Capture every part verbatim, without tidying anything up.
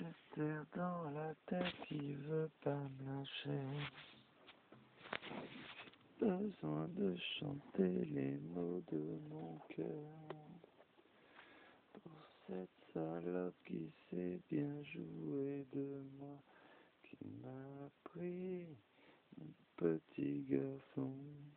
Cette terre dans la tête qui veut pas me lâcher. Besoin de chanter les mots de mon cœur. Pour cette salope qui sait bien jouer de moi, qui m'a pris mon petit garçon.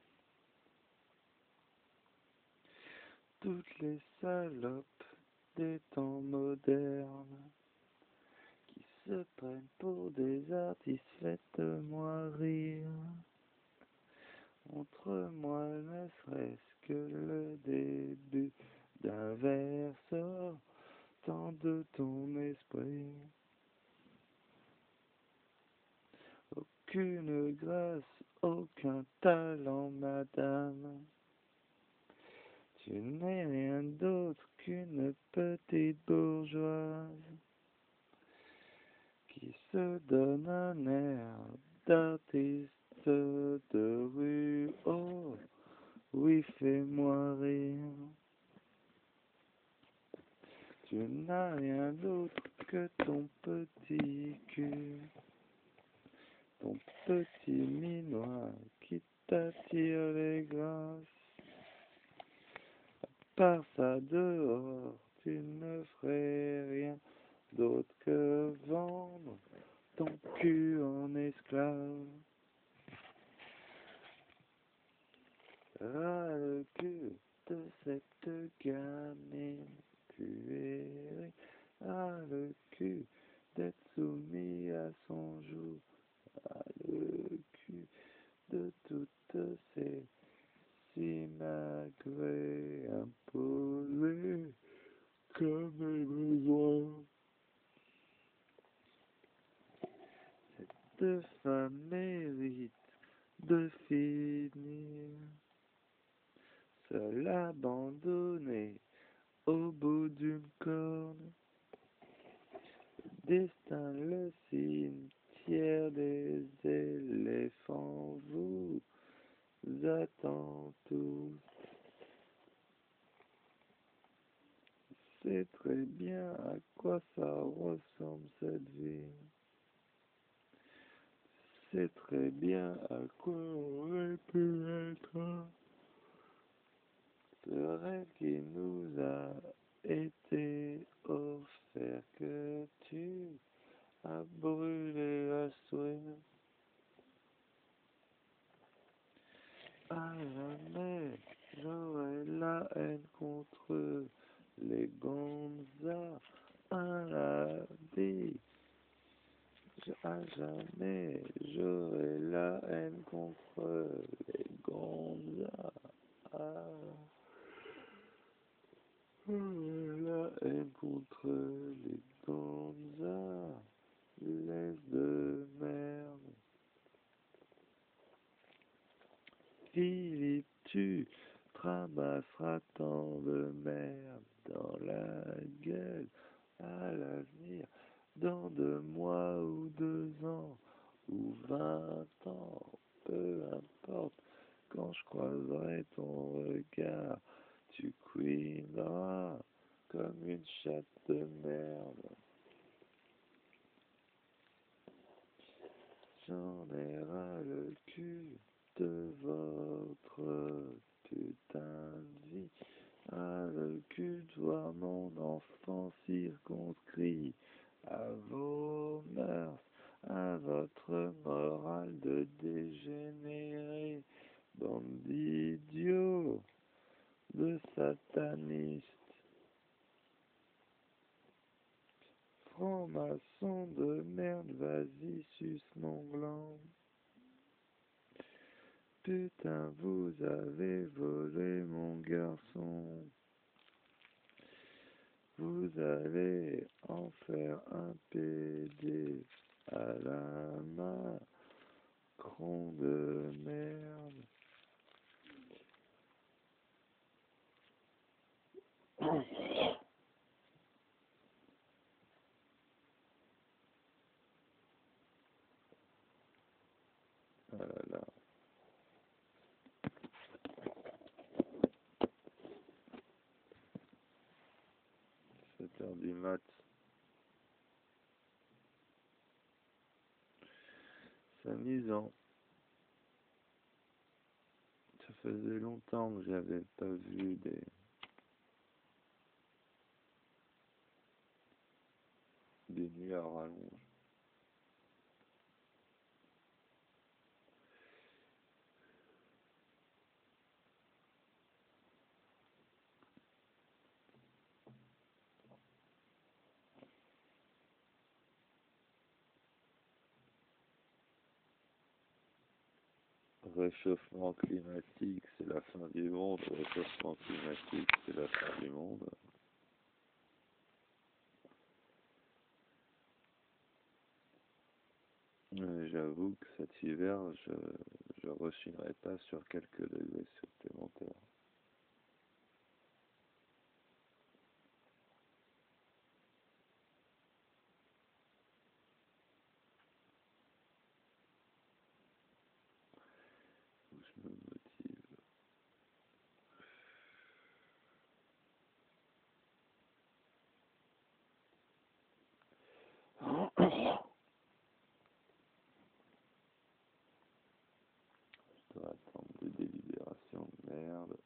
Toutes les salopes des temps modernes qui se prennent pour des artistes, faites-moi rire. Montre-moi ne serait-ce que le début d'un vers sortant de ton esprit. Aucune grâce, aucun talent, madame. Tu n'es rien d'autre qu'une petite bourgeoise qui se donne un air d'artiste de rue. Oh, oui, fais-moi rire. Tu n'as rien d'autre que ton petit cul, ton petit minois qui t'attire les grâces. Par ça dehors, tu ne ferais rien d'autre que vendre ton cul en esclave. Ras le cul de cette gamine puérile, ras le cul d'être soumis à son joug, ras le cul de toutes ces simagrées imposées comme mes besoins. Cette femme mérite de finir seule abandonnée au bout d'une corne. Destin, le cimetière des éléphants vous attend tous. C'est très bien à quoi ça ressemble cette vie. C'est très bien à quoi aurait pu être ce rêve qui nous a été offert, que tu as brûlé à souhait. À jamais j'aurai la haine contre les gonzas à la vie. À jamais j'aurai la haine contre les gonzas. Ah. La haine contre les gonzas, laisse de merde. Philippe, tu ramasseras tant de merde dans la gueule à l'avenir, dans deux mois ou deux ans, ou vingt ans, peu importe, quand je croiserai ton regard, tu couineras comme une chatte de merde. J'en ai ras le cul de votre putain de vie, ras le cul de voir mon enfant circonscrit à vos mœurs, à votre morale de dégénéré, bande d'idiots, de satanistes. Franc-maçon de merde, vas-y, suce mon gland. Putain, vous avez volé mon garçon. Vous allez en faire un pédé à la Macron de merde. Ah là là. sept heures du mat. agonisant. Ça faisait longtemps que j'avais pas vu des... des nuits à rallonge. Réchauffement climatique, c'est la fin du monde. Réchauffement climatique, c'est la fin du monde. Euh, J'avoue que cet hiver, je je rechignerai pas sur quelques degrés supplémentaires. Où je me motive. Je dois attendre des délibérations de merde.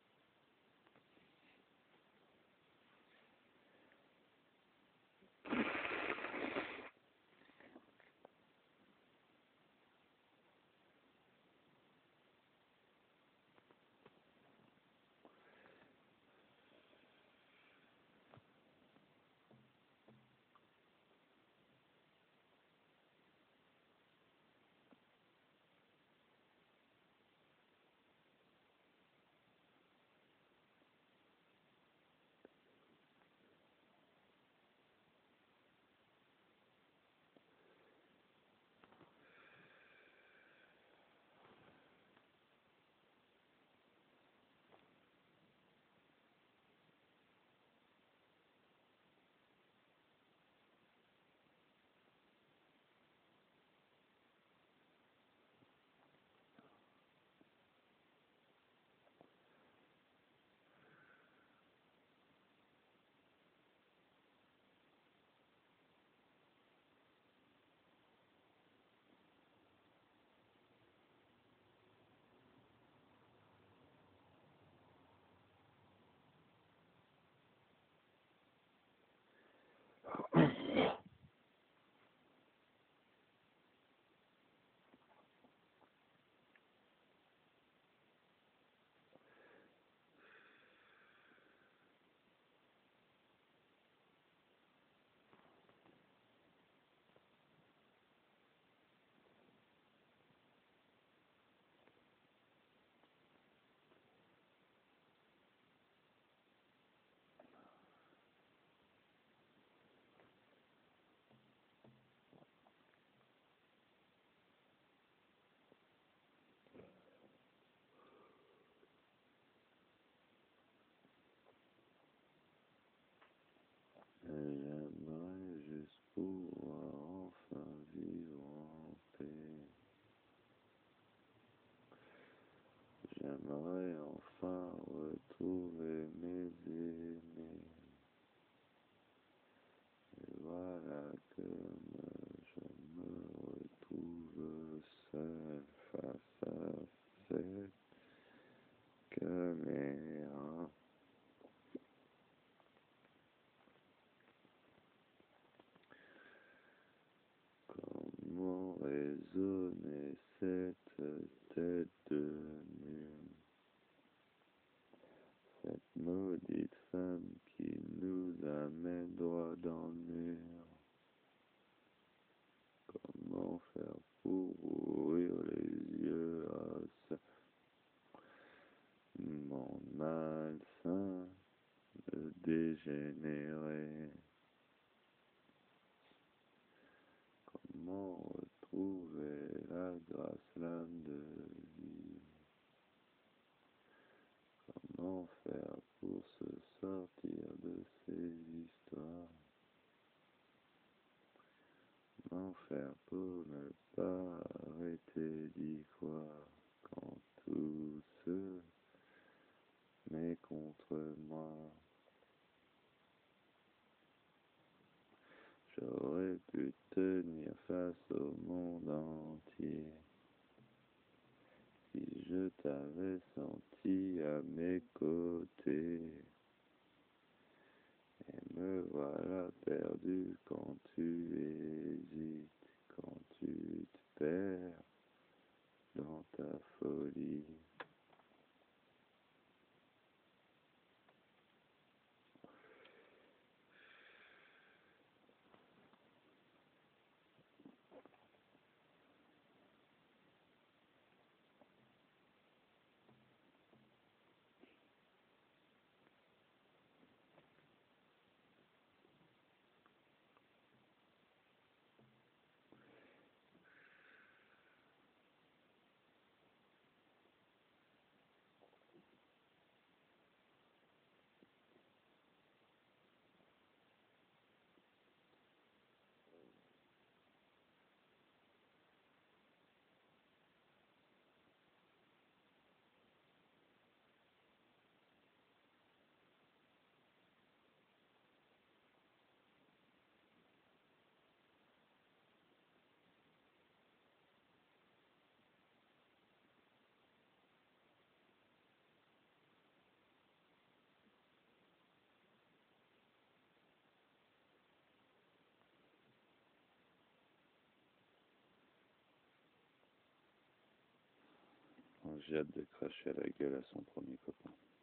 J'aimerais juste pouvoir enfin vivre en paix. J'aimerais enfin retrouver mes aimés. Et voilà que me- je me retrouve seul face à cette caméra. Comment raisonner cette tête de mule, cette maudite femme qui nous amène droit dans le mur? Comment faire pour ouvrir les yeux à ce monde malsain de dégénérer? Comment retrouver la grâce, l'âme de vie? Comment faire pour se sortir de ces histoires? Comment faire pour ne pas arrêter d'y croire quand tout se met contre moi? J'aurais j'aurais pu tenir face au monde entier. Si je t'avais senti à mes côtés, et me voilà perdu quand tu hésites, quand tu te perds dans ta folie. J'ai hâte de cracher à la gueule à son premier copain.